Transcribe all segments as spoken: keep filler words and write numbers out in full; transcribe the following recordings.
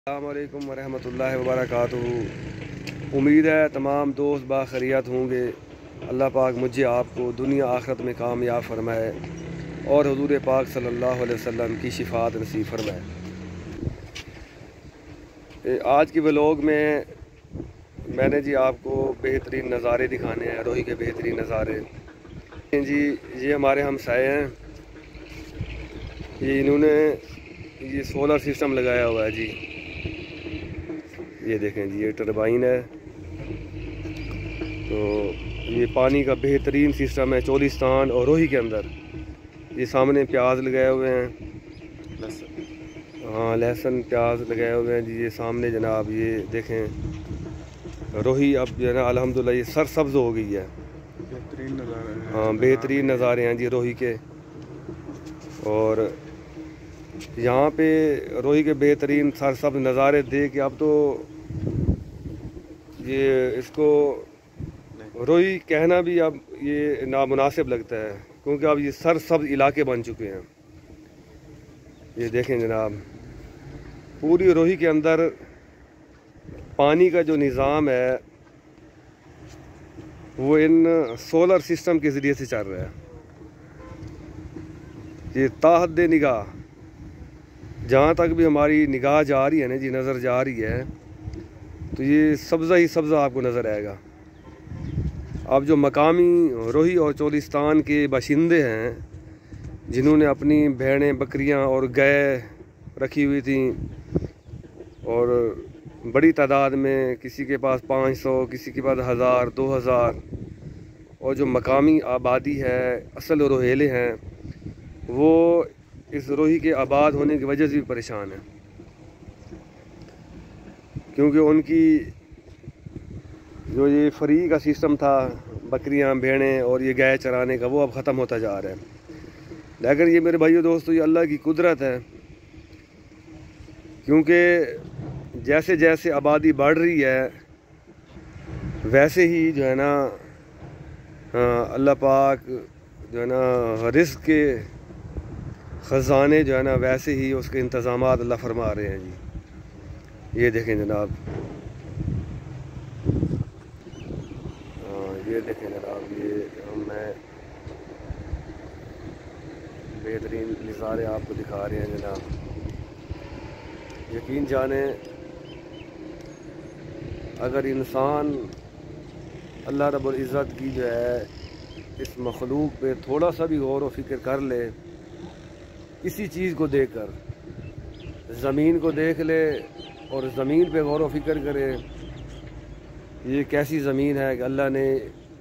السلام علیکم ورحمۃ اللہ وبرکاتہ۔ امید ہے تمام دوست باخیریت ہوں گے۔ اللہ پاک مجھے آپ کو دنیا آخرت میں کامیاب فرمائے اور حضور پاک صلی اللہ علیہ وسلم کی شفاعت نصیب فرمائے۔ آج کی ولاگ میں میں نے جی آپ کو بہترین نظارے دکھانے ہیں، روہی کے بہترین نظارے جی۔ یہ ہمارے ہمسائے ہیں، یہ انہوں نے یہ سولر سسٹم لگایا ہوا ہے جی۔ یہ دیکھیں جی، یہ ٹربائن ہے، تو یہ پانی کا بہترین سسٹم ہے چولستان اور روہی کے اندر۔ یہ سامنے پیاز لگائے ہوئے ہیں، ہاں لہسن پیاز لگائے ہوئے ہیں جی۔ یہ سامنے جناب یہ دیکھیں روہی اب جو ہے نا الحمدللہ یہ سر سبز ہو گئی ہے۔ بہترین نظارے ہیں، ہاں بہترین نظارے ہیں جی روہی کے۔ اور یہاں پہ روہی کے بہترین سر سبز نظارے دیکھ کے اب تو یہ اس کو روہی کہنا بھی اب یہ نامناسب لگتا ہے، کیونکہ اب یہ سر سبز علاقے بن چکے ہیں۔ یہ دیکھیں جناب، پوری روہی کے اندر پانی کا جو نظام ہے وہ ان سولر سسٹم کے ذریعے سے چل رہا ہے۔ یہ تا حد نگاہ جہاں تک بھی ہماری نگاہ جا رہی ہے نا جی، نظر جا رہی ہے، تو یہ سبزہ ہی سبزہ آپ کو نظر آئے گا۔ اب جو مقامی روہی اور چولستان کے باشندے ہیں، جنہوں نے اپنی بھیڑیں بکریاں اور گائے رکھی ہوئی تھیں، اور بڑی تعداد میں کسی کے پاس پانچ سو کسی کے پاس ہزار دو ہزار، اور جو مقامی آبادی ہے اصل روہیلے ہیں، وہ اس روہی کے آباد ہونے کی وجہ سے بھی پریشان ہیں، کیونکہ ان کی جو یہ فری کا سسٹم تھا بکریاں بھیڑیں اور یہ گائے چرانے کا، وہ اب ختم ہوتا جا رہا ہے۔ لیکن یہ میرے بھائیو دوستو یہ اللہ کی قدرت ہے، کیونکہ جیسے جیسے آبادی بڑھ رہی ہے ویسے ہی جو ہے نا اللہ پاک جو ہے نا رزق کے خزانے جو ہے نا ویسے ہی اس کے انتظامات اللہ فرما رہے ہیں جی۔ یہ دیکھیں جناب، ہاں یہ دیکھیں جناب، یہ ہم میں بہترین نظارے آپ کو دکھا رہے ہیں جناب۔ یقین جانیں اگر انسان اللہ رب العزت کی جو ہے اس مخلوق پہ تھوڑا سا بھی غور و فکر کر لے، کسی چیز کو دیکھ کر، زمین کو دیکھ لے اور زمین پہ غور و فکر کرے، یہ کیسی زمین ہے کہ اللہ نے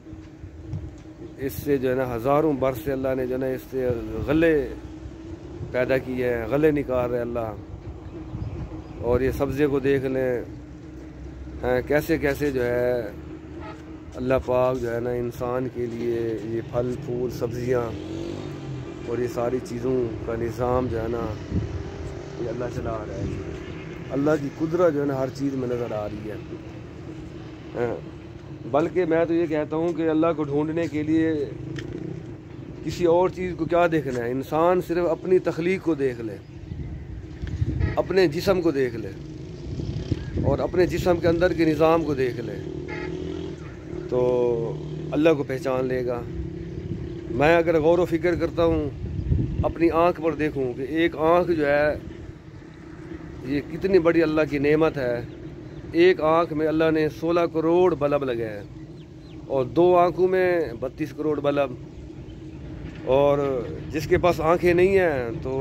اس سے جو ہے نا ہزاروں برس سے اللہ نے جو ہے نا اس سے غلے پیدا کیے ہیں، غلے نکال رہے اللہ۔ اور یہ سبزے کو دیکھ لیں کیسے کیسے جو ہے اللہ پاک جو ہے نا انسان کے لیے یہ پھل پھول سبزیاں اور یہ ساری چیزوں کا نظام جو ہے نا یہ اللہ چلا رہا ہے۔ اللہ کی قدرت جو ہے نا ہر چیز میں نظر آ رہی ہے۔ بلکہ میں تو یہ کہتا ہوں کہ اللہ کو ڈھونڈنے کے لیے کسی اور چیز کو کیا دیکھنا ہے، انسان صرف اپنی تخلیق کو دیکھ لے، اپنے جسم کو دیکھ لے اور اپنے جسم کے اندر کے نظام کو دیکھ لے تو اللہ کو پہچان لے گا۔ میں اگر غور و فکر کرتا ہوں، اپنی آنکھ پر دیکھوں کہ ایک آنکھ جو ہے یہ کتنی بڑی اللہ کی نعمت ہے۔ ایک آنکھ میں اللہ نے سولہ کروڑ بلب لگے ہیں اور دو آنکھوں میں بتیس کروڑ بلب، اور جس کے پاس آنکھیں نہیں ہیں تو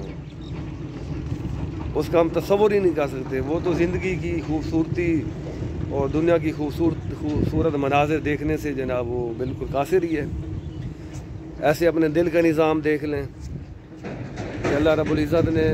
اس کا ہم تصور ہی نہیں کر سکتے۔ وہ تو زندگی کی خوبصورتی اور دنیا کی خوبصورت خوبصورت مناظر دیکھنے سے جناب وہ بالکل قاصر ہی ہے۔ ایسے اپنے دل کا نظام دیکھ لیں کہ اللہ رب العزت نے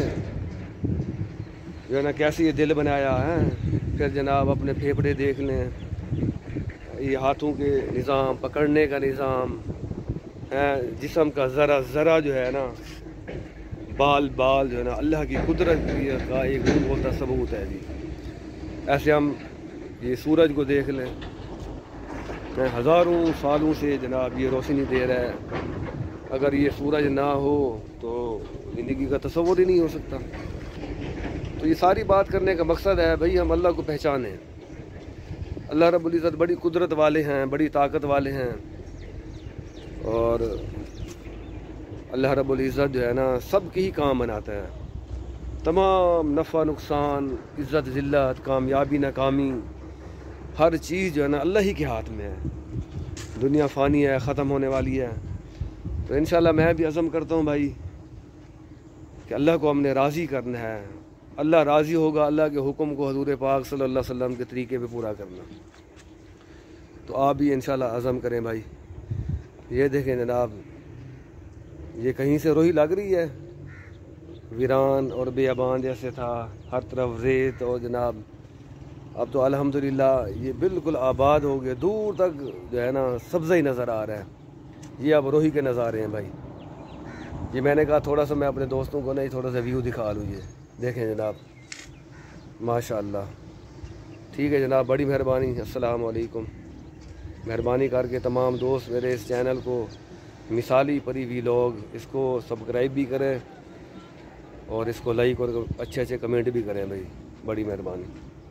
جو ہے نا کیسی یہ دل بنایا ہے۔ پھر جناب اپنے پھیپھڑے دیکھ لیں، یہ ہاتھوں کے نظام، پکڑنے کا نظام ہے، جسم کا ذرا ذرا جو ہے نا بال بال جو ہے نا اللہ کی قدرت کا ایک بہت بڑا ثبوت ہے جی۔ ایسے ہم یہ سورج کو دیکھ لیں، ہزاروں سالوں سے جناب یہ روشنی دے رہا ہے۔ اگر یہ سورج نہ ہو تو زندگی کا تصور ہی نہیں ہو سکتا۔ تو یہ ساری بات کرنے کا مقصد ہے بھئی ہم اللہ کو پہچانیں. اللہ رب العزت بڑی قدرت والے ہیں، بڑی طاقت والے ہیں، اور اللہ رب العزت جو ہے نا سب کے ہی کام بناتا ہے. تمام نفع نقصان، عزت ذلت، کامیابی ناکامی، ہر چیز جو ہے نا اللہ ہی کے ہاتھ میں ہے. دنیا فانی ہے، ختم ہونے والی ہے. تو انشاءاللہ میں بھی عزم کرتا ہوں بھائی کہ اللہ کو ہم نے راضی کرنا ہے. اللہ راضی ہوگا، اللہ کے حکم کو حضور پاک صلی اللہ علیہ وسلم کے طریقے پہ پورا کرنا. تو آپ بھی انشاءاللہ عزم کریں بھائی. یہ دیکھیں جناب، یہ کہیں سے روئی لگ رہی ہے، ویران اور بیابان جیسے تھا، ہر طرف ریت، اور جناب اب تو الحمدللہ یہ بالکل آباد ہو گئے، دور تک جو ہے نا سبزہ ہی نظر آ رہا ہے. یہ اب روہی کے نظارے ہیں بھائی. یہ میں نے کہا تھوڑا سا میں اپنے دوستوں کو نہیں تھوڑا سا ویو دکھا لوں. یہ دیکھیں جناب ماشاءاللہ. ٹھیک ہے جناب، بڑی مہربانی. السلام علیکم. مہربانی کر کے تمام دوست میرے اس چینل کو مثالی پری ویلاگ اس کو سبسکرائب بھی کریں، اور اس کو لائک اور اچھے اچھے کمنٹ بھی کریں بھائی. بڑی مہربانی.